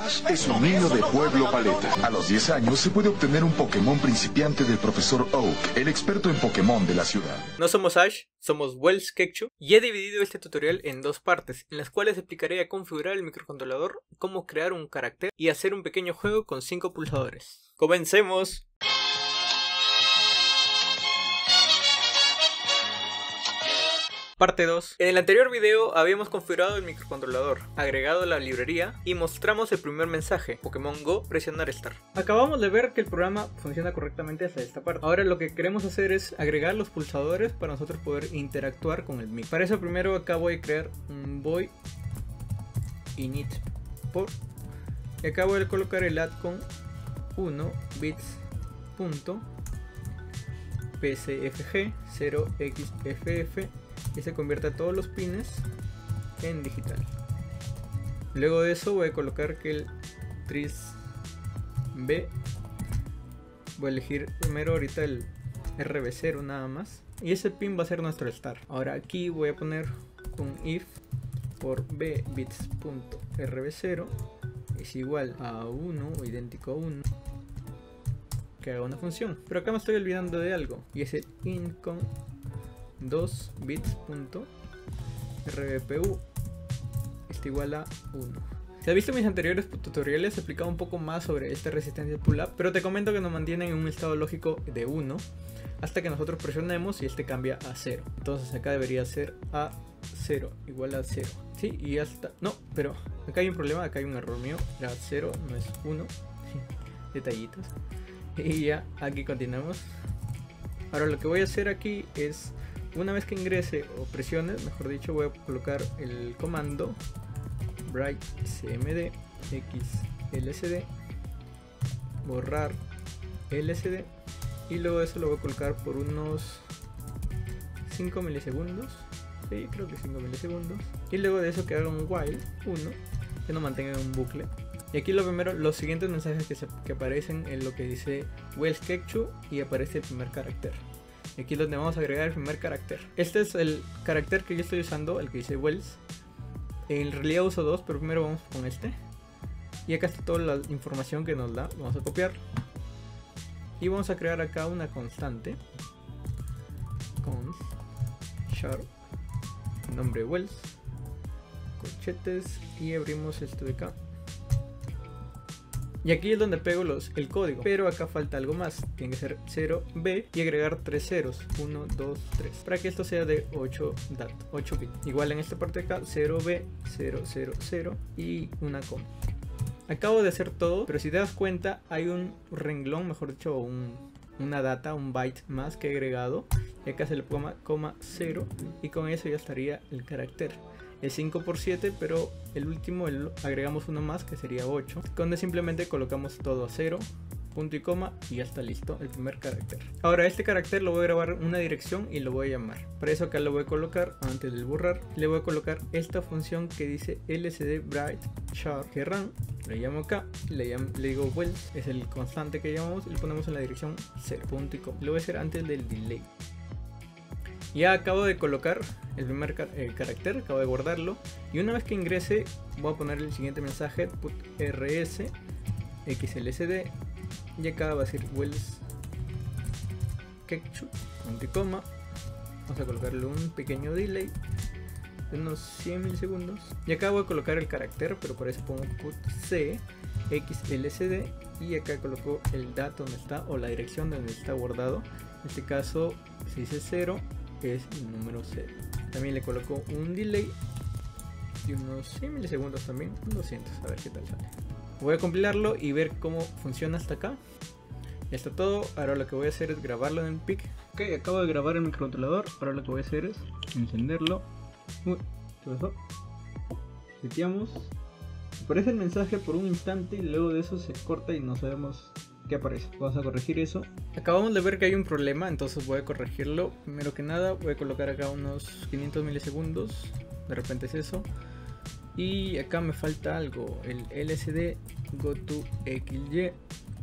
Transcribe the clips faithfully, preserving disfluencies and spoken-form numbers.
Ash es un niño de Pueblo Paleta. A los diez años se puede obtener un Pokémon principiante del profesor Oak, el experto en Pokémon de la ciudad. No somos Ash, somos Wells Kekchu, y he dividido este tutorial en dos partes, en las cuales explicaré a configurar el microcontrolador, cómo crear un carácter y hacer un pequeño juego con cinco pulsadores. ¡Comencemos! Parte dos. En el anterior video habíamos configurado el microcontrolador, agregado la librería y mostramos el primer mensaje, Pokémon Go, presionar Start. Acabamos de ver que el programa funciona correctamente hasta esta parte. Ahora lo que queremos hacer es agregar los pulsadores para nosotros poder interactuar con el mic. Para eso primero acá voy a crear un void init por y acá voy a colocar el add con uno bits punto psfg cero x f f y se convierte a todos los pines en digital. Luego de eso voy a colocar que el tris b, voy a elegir primero ahorita el R B cero nada más, y ese pin va a ser nuestro start. Ahora aquí voy a poner un if por b bits punto R B cero es igual a uno o idéntico a uno, que haga una función. Pero acá me estoy olvidando de algo, y es el int con dos bits punto R B P U está igual a uno. Si has visto mis anteriores tutoriales, he explicado un poco más sobre esta resistencia pull up, pero te comento que nos mantienen en un estado lógico de uno hasta que nosotros presionemos y este cambia a cero. Entonces acá debería ser a cero igual a cero. Sí, y hasta... no, pero acá hay un problema, acá hay un error mío. Era cero, no es uno. Detallitos. Y ya, aquí continuamos. Ahora lo que voy a hacer aquí es, una vez que ingrese o presione, mejor dicho, voy a colocar el comando write cmd xlsd, borrar lsd, y luego eso lo voy a colocar por unos cinco milisegundos. Sí, creo que cinco milisegundos. Y luego de eso que haga un while uno, que nos mantenga en un bucle. Y aquí lo primero, los siguientes mensajes que, se, que aparecen en lo que dice Wells Kekchu, y aparece el primer carácter. Y aquí es donde vamos a agregar el primer carácter. Este es el carácter que yo estoy usando, el que dice Wells. En realidad uso dos, pero primero vamos con este. Y acá está toda la información que nos da. Vamos a copiar. Y vamos a crear acá una constante. Const sharp, nombre Wells, corchetes, y abrimos esto de acá. Y aquí es donde pego los, el código, pero acá falta algo más. Tiene que ser cero b y agregar tres ceros, uno, dos, tres, para que esto sea de ocho bits. Igual en esta parte de acá, cero b, cero, cero, cero y una coma. Acabo de hacer todo, pero si te das cuenta hay un renglón, mejor dicho, un, una data, un byte más que he agregado. Y acá se le ponga coma cero, y con eso ya estaría el carácter. Es cinco por siete, pero el último el, agregamos uno más que sería ocho, donde simplemente colocamos todo a cero, punto y coma, y ya está listo el primer carácter. Ahora este carácter lo voy a grabar en una dirección y lo voy a llamar. Para eso acá lo voy a colocar, antes del borrar, le voy a colocar esta función que dice lsd bright char que run. Le llamo acá, le, llamo, le digo Wells, es el constante que llamamos, y le ponemos en la dirección cero, punto y coma. Lo voy a hacer antes del delay. Ya acabo de colocar el primer car el carácter, acabo de guardarlo, y una vez que ingrese voy a poner el siguiente mensaje, put rs xlsd, y acá va a decir Wells Kekchu, punto y coma. Vamos a colocarle un pequeño delay de unos cien milisegundos, y acá voy a colocar el carácter, pero por eso pongo put c xlsd, y acá coloco el dato donde está, o la dirección donde está guardado. En este caso, si dice cero, es el número cero. También le coloco un delay de unos cien milisegundos, también doscientos, a ver qué tal sale. Voy a compilarlo y ver cómo funciona hasta acá. Ya está todo. Ahora lo que voy a hacer es grabarlo en el P I C. Ok, acabo de grabar el microcontrolador. Ahora lo que voy a hacer es encenderlo. Uy, ¿qué pasó? Seteamos. Aparece el mensaje por un instante y luego de eso se corta y no sabemos qué aparece. Vamos a corregir eso. Acabamos de ver que hay un problema, entonces voy a corregirlo. Primero que nada voy a colocar acá unos quinientos milisegundos. De repente es eso. Y acá me falta algo, el lsd go to xy.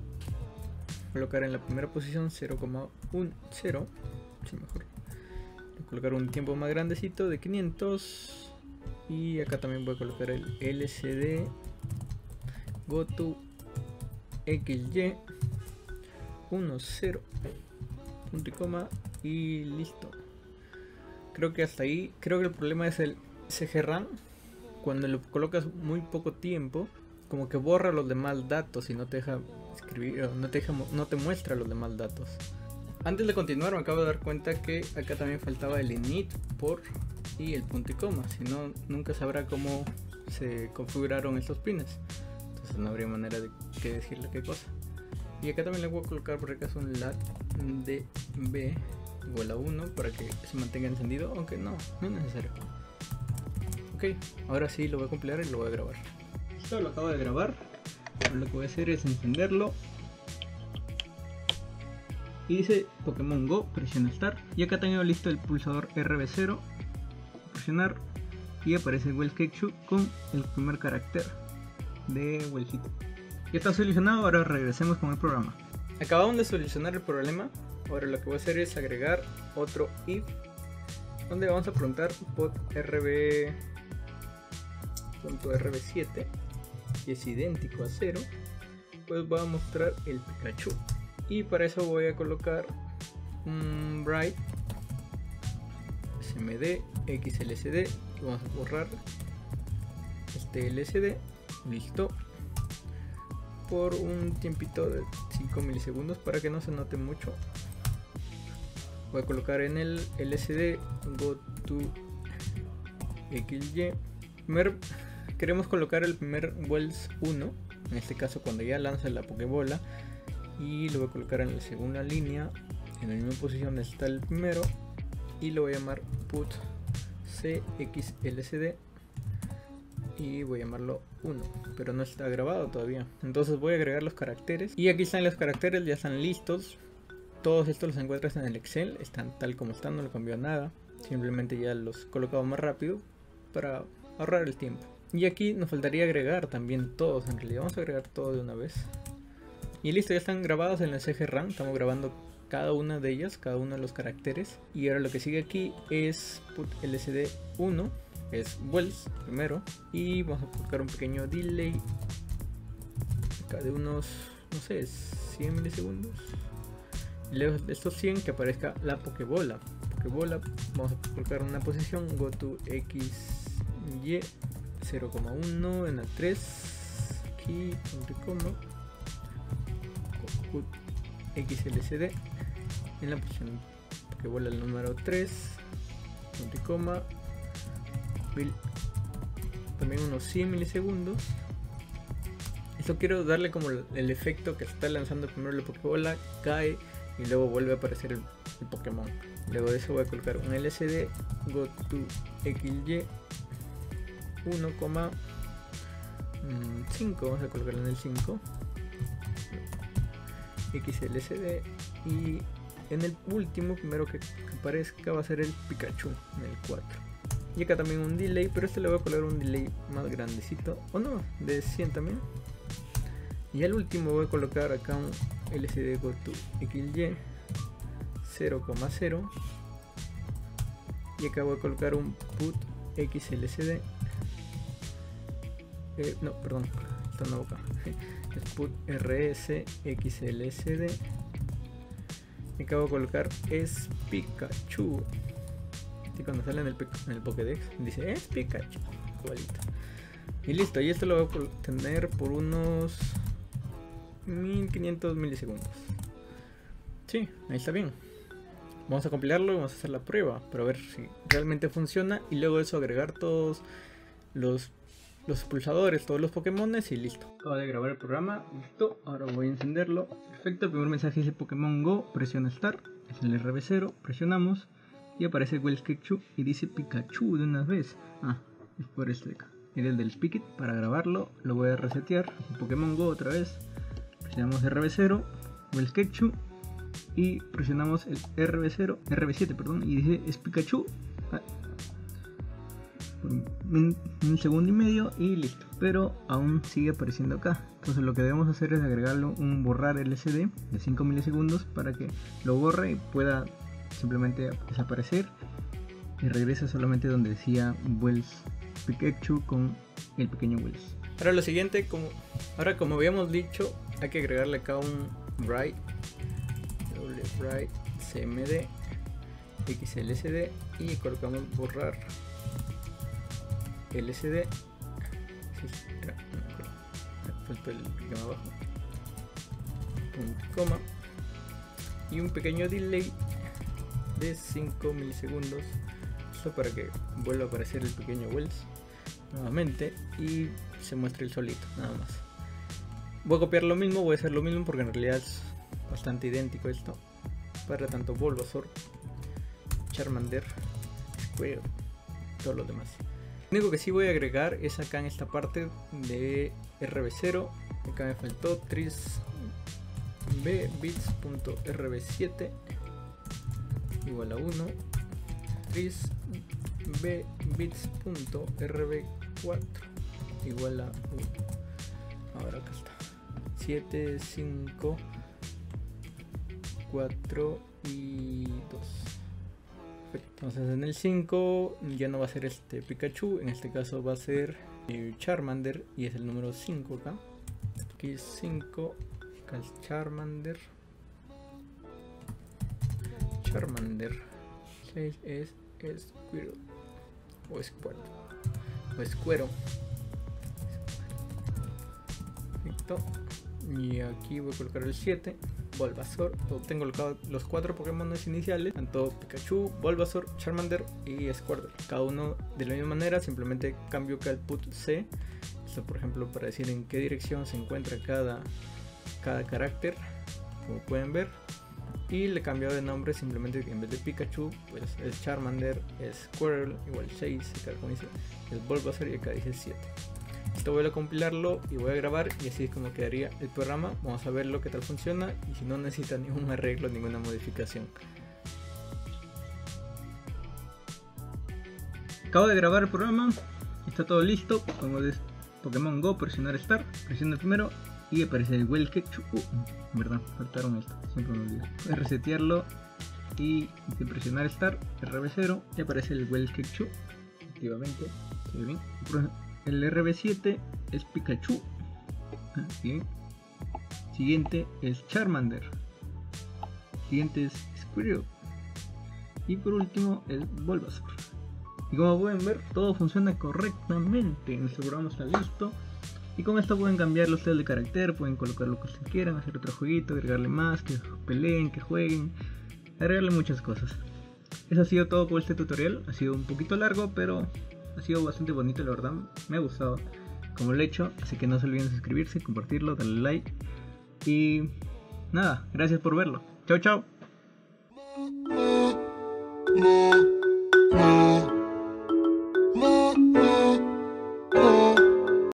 Colocar en la primera posición cero coma uno cero. Sí, mejor. Voy a colocar un tiempo más grandecito de quinientos. Y acá también voy a colocar el lsd go to xy uno cero punto y coma y listo. Creo que hasta ahí. Creo que el problema es el C G RAM. Cuando lo colocas muy poco tiempo, como que borra los demás datos y no te deja escribir, o no te deja, no te muestra los demás datos. Antes de continuar me acabo de dar cuenta que acá también faltaba el init por y el punto y coma, si no nunca sabrá cómo se configuraron estos pines, entonces no habría manera de que decirle qué cosa. Y acá también le voy a colocar por acaso un lat db igual a uno para que se mantenga encendido, aunque no, no es necesario. Ok, ahora sí lo voy a completar y lo voy a grabar. Esto lo acabo de grabar. Ahora lo que voy a hacer es encenderlo. Y dice Pokémon Go, presiona Start. Y acá tengo listo el pulsador R B cero. Presionar. Y aparece Welsketchu con el primer carácter de Wellhito. Ya está solucionado, ahora regresemos con el programa. Acabamos de solucionar el problema. Ahora lo que voy a hacer es agregar otro if, donde vamos a preguntar pod rb punto r b siete, que es idéntico a cero, pues va a mostrar el Pikachu. Y para eso voy a colocar un write smd xlsd, y vamos a borrar este lsd, listo, por un tiempito de cinco milisegundos para que no se note mucho. Voy a colocar en el lsd go to xy. Primer, queremos colocar el primer Wells uno, en este caso cuando ya lanza la Pokébola, y lo voy a colocar en la segunda línea, en la misma posición donde está el primero, y lo voy a llamar put cxlsd y voy a llamarlo uno, pero no está grabado todavía. Entonces voy a agregar los caracteres, y aquí están los caracteres, ya están listos. Todos estos los encuentras en el Excel, están tal como están, no le cambió nada, simplemente ya los he colocado más rápido para ahorrar el tiempo. Y aquí nos faltaría agregar también todos, en realidad vamos a agregar todo de una vez. Y listo, ya están grabados en el C G RAM, estamos grabando cada una de ellas, cada uno de los caracteres. Y ahora lo que sigue aquí es put lsd uno, es Wells primero, y vamos a colocar un pequeño delay acá de unos, no sé, cien milisegundos. Y luego de estos cien que aparezca la Pokébola. Pokébola, vamos a colocar una posición go to xy cero coma uno en la tres, aquí punto y coma, put xlsd en la posición Pokébola el número tres, punto y coma, también unos cien milisegundos. Esto quiero darle como el efecto que está lanzando primero la Pokébola, cae y luego vuelve a aparecer el, el Pokémon. Luego de eso voy a colocar un lsd go to xy uno coma cinco, vamos a colocarlo en el cinco, xlsd, y en el último primero que, que aparezca va a ser el Pikachu en el cuatro. Y acá también un delay, pero este le voy a colocar un delay más grandecito, o no, de cien también. Y al último voy a colocar acá un lsd go to xy cero coma cero, y acá voy a colocar un put xlsd, eh, no, perdón, está nuevo acá, es put rs xlsd, y acá voy a colocar es Pikachu, y cuando sale en el, en el Pokédex dice es Pikachu, igualito. Y listo, y esto lo voy a tener por unos mil quinientos milisegundos. Sí, ahí está bien. Vamos a compilarlo y vamos a hacer la prueba para ver si realmente funciona, y luego de eso agregar todos los, los pulsadores, todos los Pokémones, y listo. Acabo de grabar el programa, listo, ahora voy a encenderlo. Perfecto, el primer mensaje dice Pokémon Go, presiona Start, es el R B cero, presionamos y aparece Welsketchu y dice Pikachu de una vez. Ah, es por este de acá. Era el del Spigot. Para grabarlo lo voy a resetear, Pokémon Go otra vez, presionamos R B cero, Welsketchu, y presionamos el R B cero, R B siete, perdón, y dice es Pikachu. Ah, por un, un segundo y medio y listo, pero aún sigue apareciendo acá. Entonces lo que debemos hacer es agregarlo un borrar L C D de cinco milisegundos para que lo borre y pueda simplemente desaparecer y regresa solamente donde decía Wells Pikachu con el pequeño Wells. Ahora lo siguiente, como ahora como habíamos dicho, hay que agregarle acá un write, doble write cmd xlsd y colocamos borrar lsd. Sí, era, no me acuerdo. Faltó el guión abajo. Punto, coma. Y un pequeño delay de cinco milisegundos. Esto para que vuelva a aparecer el pequeño Wells nuevamente y se muestre el solito, nada más. Voy a copiar lo mismo, voy a hacer lo mismo porque en realidad es bastante idéntico esto para tanto Bulbasaur, Charmander, Squirtle, todo lo demás. Lo único que sí voy a agregar es acá en esta parte de R B cero. Acá me faltó tris b bits.rb siete igual a uno, tris b bits.rb cuatro igual a uno. Ahora acá está siete, cinco, cuatro y dos. Entonces en el cinco ya no va a ser este Pikachu, en este caso va a ser eh, Charmander y es el número cinco acá. Aquí es cinco, acá es Charmander. Charmander. seis es Squirtle o Squirtle o Squero. Perfecto. Y aquí voy a colocar el siete. Bulbasaur, tengo colocado los cuatro Pokémon iniciales, tanto Pikachu, Bulbasaur, Charmander y Squirtle, cada uno de la misma manera, simplemente cambio acá el put C, esto por ejemplo para decir en qué dirección se encuentra cada, cada carácter, como pueden ver, y le cambio de nombre, simplemente en vez de Pikachu pues es Charmander, es Squirtle, igual seis, acá como dice, es Bulbasaur y acá dice siete. Esto voy a compilarlo y voy a grabar y así es como quedaría el programa. Vamos a ver lo que tal funciona y si no necesita ningún arreglo, ninguna modificación. Acabo de grabar el programa, está todo listo. Como de Pokémon Go, presionar Start, presiona el primero y aparece el Welkechu. Uh, en verdad, faltaron esto, siempre me olvido. Voy a resetearlo y de presionar Start, R B cero y aparece el Welkechu. Efectivamente, se ve bien. El R B siete es Pikachu. Bien. Siguiente es Charmander. Siguiente es Squirtle. Y por último es Bulbasaur. Y como pueden ver, todo funciona correctamente. Nuestro programa está listo. Y con esto pueden cambiar los estilos de carácter, pueden colocar lo que ustedes quieran, hacer otro jueguito, agregarle más, que peleen, que jueguen, agregarle muchas cosas. Eso ha sido todo por este tutorial. Ha sido un poquito largo, pero ha sido bastante bonito, la verdad, me ha gustado como lo he hecho, así que no se olviden de suscribirse, compartirlo, darle like y nada, gracias por verlo. Chao, chao.